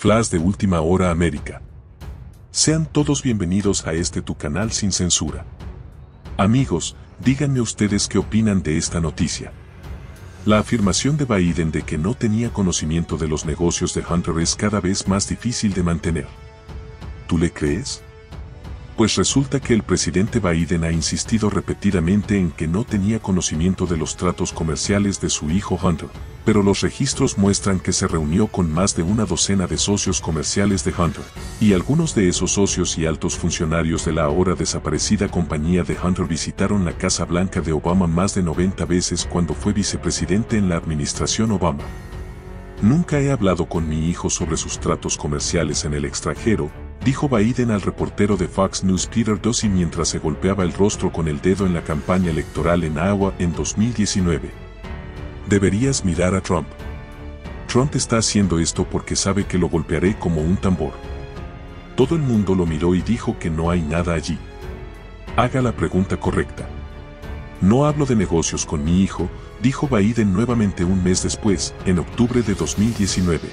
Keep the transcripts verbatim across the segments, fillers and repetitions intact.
Flash de Última Hora América. Sean todos bienvenidos a este tu canal sin censura. Amigos, díganme ustedes qué opinan de esta noticia. La afirmación de Biden de que no tenía conocimiento de los negocios de Hunter es cada vez más difícil de mantener. ¿Tú le crees? Pues resulta que el presidente Biden ha insistido repetidamente en que no tenía conocimiento de los tratos comerciales de su hijo Hunter, pero los registros muestran que se reunió con más de una docena de socios comerciales de Hunter, y algunos de esos socios y altos funcionarios de la ahora desaparecida compañía de Hunter visitaron la Casa Blanca de Obama más de noventa veces cuando fue vicepresidente en la administración Obama. Nunca he hablado con mi hijo sobre sus tratos comerciales en el extranjero, dijo Biden al reportero de Fox News Peter Doocy mientras se golpeaba el rostro con el dedo en la campaña electoral en Iowa en dos mil diecinueve. Deberías mirar a Trump. Trump está haciendo esto porque sabe que lo golpearé como un tambor. Todo el mundo lo miró y dijo que no hay nada allí. Haga la pregunta correcta. No hablo de negocios con mi hijo, dijo Biden nuevamente un mes después, en octubre de dos mil diecinueve.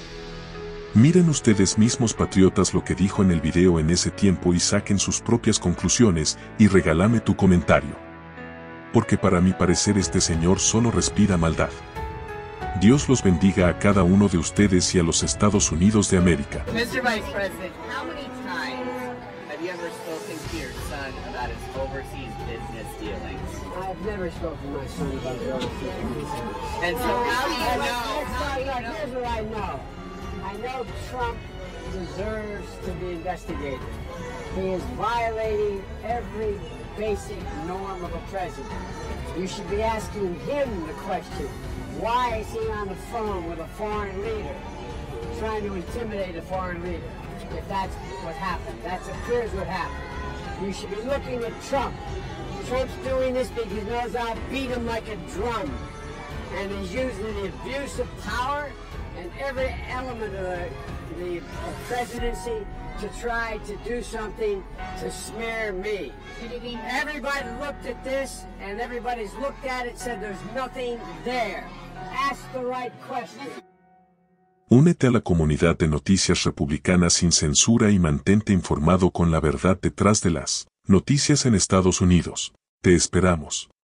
Miren ustedes mismos patriotas lo que dijo en el video en ese tiempo y saquen sus propias conclusiones y regálame tu comentario. Porque para mi parecer este señor solo respira maldad. Dios los bendiga a cada uno de ustedes y a los Estados Unidos de América. mister Vice President, how many times have you ever spoken to your son about his overseas business dealings? I've never spoken to my son about his overseas business. And so how do you know? How do you Look, know? here's what I know. I know Trump deserves to be investigated. He is violating every basic norm of a president. You should be asking him the question, why is he on the phone with a foreign leader, trying to intimidate a foreign leader? If that's what happened, that appears what happened. You should be looking at Trump. Trump's doing this because he knows I'll beat him like a drum. And he's using the abuse of power and every element of the, the presidency to try to do something to smear me. Everybody looked at this and everybody's looked at it and said there's nothing there. Ask the right question. Únete a la comunidad de noticias republicanas sin censura y mantente informado con la verdad detrás de las noticias en Estados Unidos. Te esperamos.